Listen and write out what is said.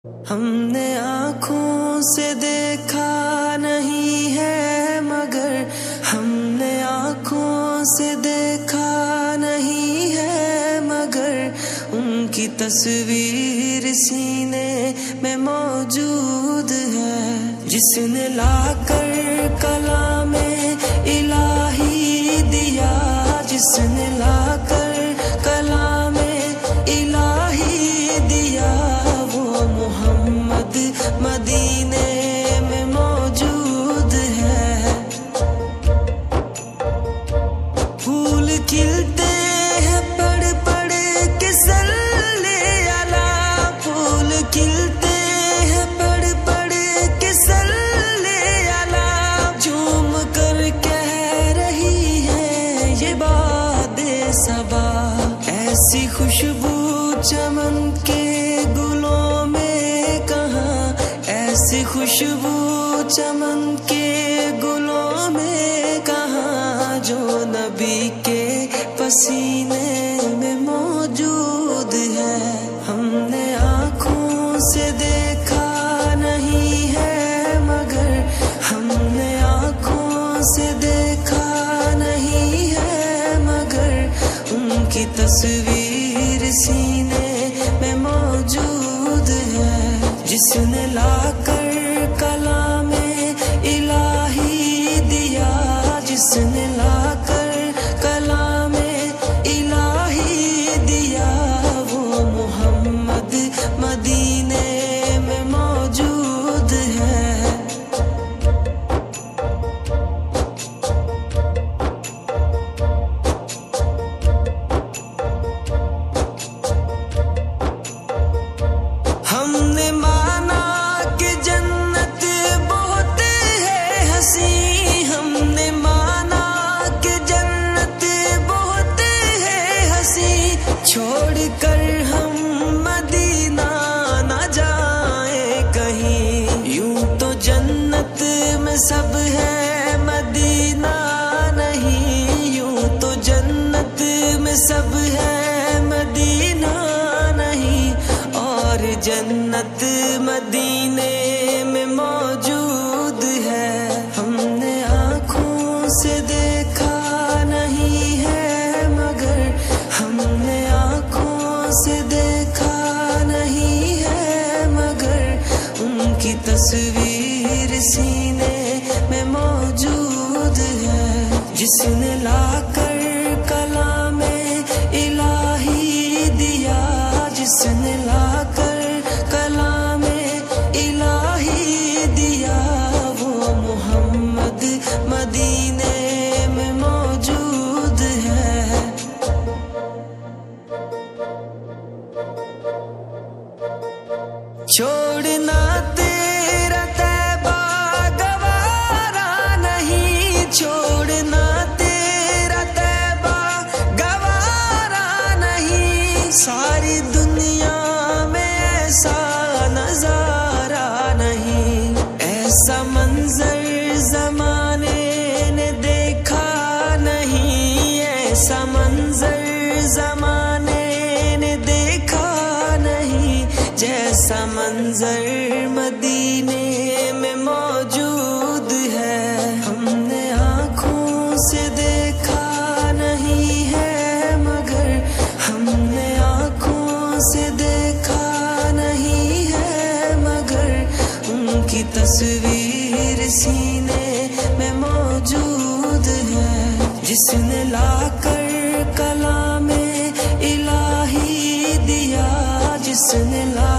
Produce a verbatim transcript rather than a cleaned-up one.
हमने आँखों से देखा नहीं है मगर हमने आँखों से देखा नहीं है मगर उनकी तस्वीर सीने में मौजूद है। जिसने लाकर कलामे इलाही दिया, जिसने लाकर कलामे इलाही दिया, वो मोहम्मद मदीने में मौजूद है। फूल खिलते हैं पड़ पड़ के सल्ले अला, फूल खिलते हैं पड़ पड़ के सल्ले अला, झूम कर कह रही है ये बादे सबा। ऐसी खुशबू चमन के गुलों में कहाँ, ऐसी खुशबू चमन के गुलों में कहाँ, जो नबी के पसीने में मौजूद है। हमने आँखों से देखा नहीं है मगर हमने आँखों से देखा नहीं है मगर उनकी तस्वीर सीने में मौजूद है। जिसने लाकर कलामे इलाही दिया, जिसने लाकर कलामे इलाही दिया, वो मोहम्मद मदीने में मौजूद है। हमने माना कि जन्नत बहुत है हसी, हमने माना कि जन्नत बहुत है हसी, छोड़कर हम मदीना न जाए कहीं। यूं तो जन्नत में सब है मदीना नहीं, यूं तो जन्नत में सब है मदीना नहीं, और जन्नत मदीने में मौजूद है। हमने आँखों से देखा नहीं है मगर हमने आँखों से देखा नहीं है मगर उनकी तस्वीर सीने में मौजूद है। जिसने लाकर कलामे इलाही दिया, जिसने लाकर कलामे इलाही दिया, वो मोहम्मद मदीने में मौजूद है। छोड़ना तेरा तैबा गवारा नहीं, छोड़ना तेरा तैबा गवारा नहीं, सारी दुनिया में ऐसा नजारा नहीं, ऐसा मंजर जमाने ने देखा नहीं, ऐसा मंजर जमाने ने देखा नहीं, जैसा मंजर मदीने में मौजूद है। हमने आँखों से देखा नहीं है मगर हमने आँखों से देखा नहीं है मगर उनकी तस्वीर सीने में मौजूद है। जिसने लाकर कलामे इलाही दिया, जिसने ला